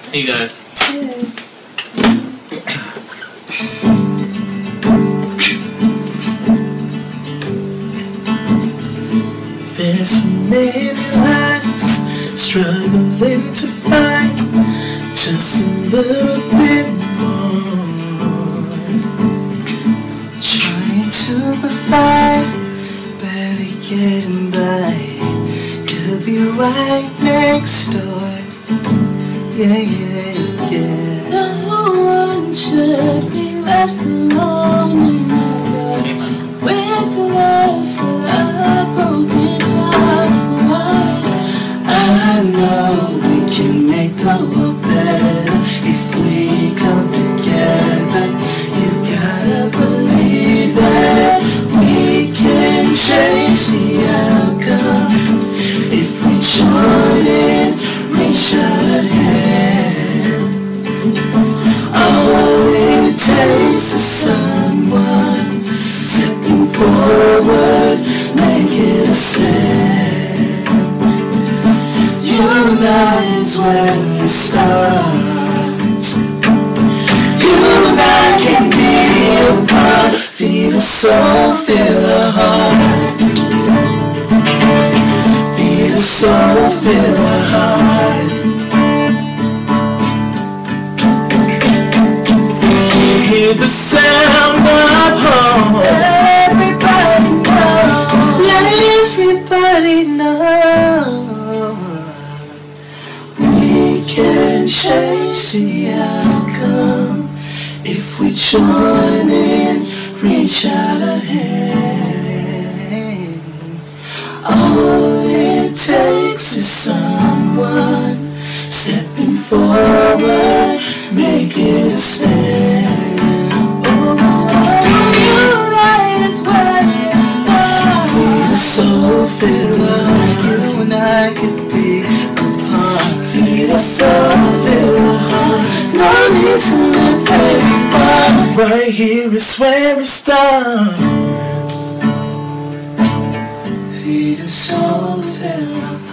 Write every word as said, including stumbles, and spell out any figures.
Hey guys. Hey. There's so many lives struggling to find just a little bit more. Trying to provide, barely getting by. Could be right next door. Yeah, yeah, yeah. No one should be left alone in the dark with love for a broken heart. I know we can make the world better if we come together. You gotta believe that we can change the outcome if we join in, reach out a hand. All it takes is someone stepping forward, making a stand. You and I is where it starts. You and I can be a part. Feel the soul, feel the heart. Feel the soul, feel the heart. Hear the sound of home. Everybody knows. Let everybody know we can change the outcome if we join in, reach out a hand. All it takes is someone stepping forward, making a stand. So feel like you and I could be apart. Feel the soul, feel the heart. No need to look very far. Right here is where it starts. Feel the soul, feel the heart.